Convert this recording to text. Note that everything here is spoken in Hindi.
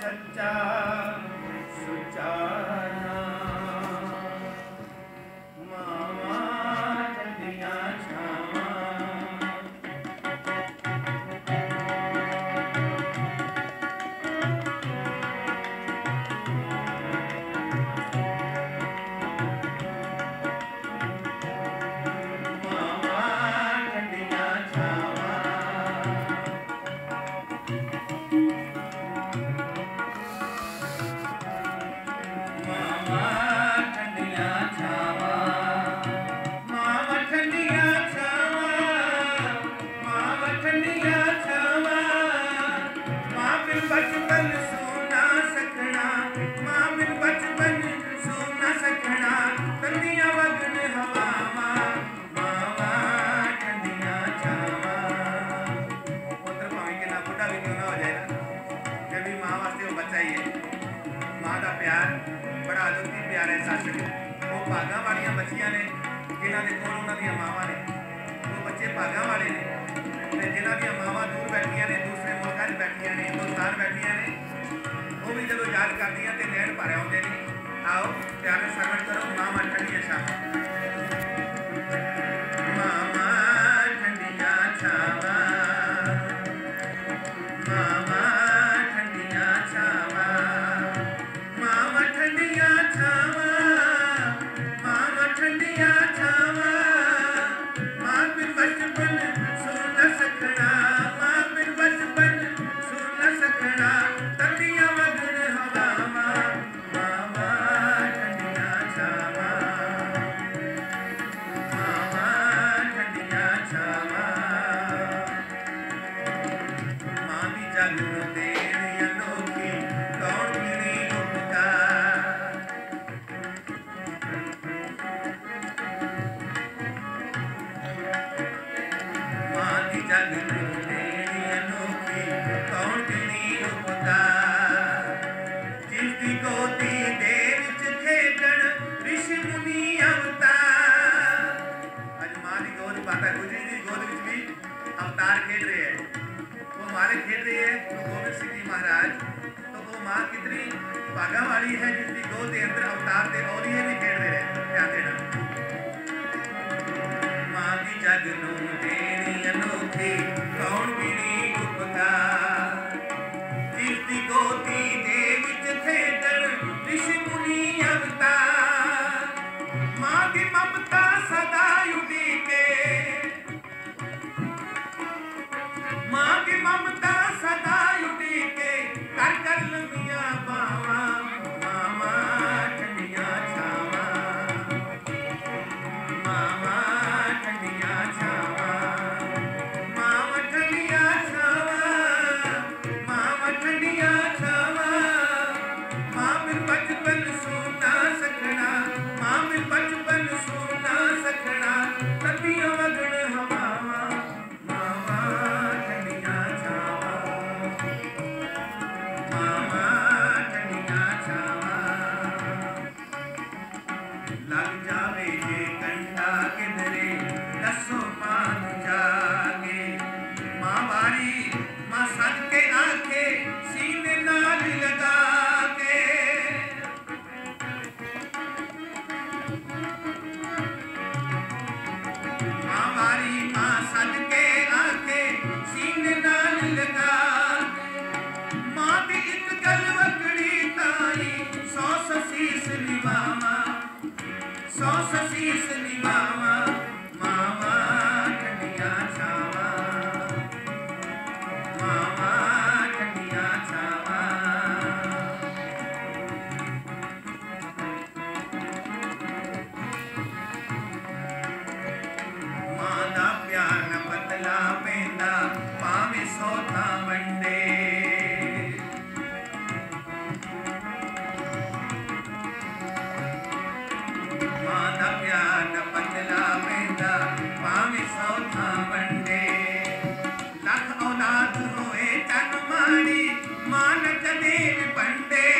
सच्चा सुचा मावा ठंडियां छावां भागा वालियां बच्चियां ने जिन्हां दे कोल उन्हां दियां मावां ने वो बच्चे भागा वाले ने ते जिन्हां दियां मावां दूर बैठियां ने दूसरे मुल्कां 'च बैठियां ने हिंदुस्तान बैठियां ने वो भी जदों याद करदियां ते नैण भर आउंदे ने। आओ प्यार नाल सरवण करो मावां ठंडियां छावां मावां ठंडियां छावां मावां ठंडियां छावां मावां ठंडियां छावां ठंडियां छावां मां बिन बचपन सुन न सकना मां बिन बचपन सुन न सकना ठंडियां वगन हवावां मावां ठंडियां छावां मावां ठंडियां छावां मां दी जग नूं देण अनोखी कौन गिणी उपकार जग देनी अनोखी कौन गिनी उपकार जिसदी गोदी दे विच खेडण ऋषि मुनि अवतार। अज मां दी गोद माता गुजरी दी गोद विच भी अवतार खेड रहे हैं वो मारे खेड रहे हैं गुरु गोबिंद सिंह जी महाराज। तो वो मां कितनी भागा वाली है जिसदी गोद के अंदर अवतार दे औलिये भी खेड रहे हैं। ध्यान देना मां दी जग नूं देनी अनोखी कौन गिनी उपकार जिसदी गोदी दे विच खेडण ऋषि मुनि अवतार। मां दी ममता सदा उडीके मां दी ममता सदा उडीके कर कर लंबियां बावां मावां ठंडियां छावां मावां ठंडियां छावां मावां ठंडियां छावां मावां ठंडियां छावां मां बिन बचपन सुना सकना मां बिन बचपन सुना सकना ठंडियां वगन हवावां मावां ठंडियां छावां मावां ठंडियां छावां लग जावे जे कंडा किधरे दसो मान जागे मां वारी मां सद के आंखे सीने नाल लगा के मां वारी मां सद के आंखे सीने नाल लगा मां दी एक गल वकड़ी ताई सौ ससीस निभावां सौ ससीस निभावां मावां ठंडियां छावां मावां ठंडियां छावां मां दा प्यार न बदला पैंदा भावें सौ थां वंडे मां दा प्यार न बदला पैंदा भावें सौ थां वंडे लख औलाद होए तन माड़ी मां न कदे भी पंडे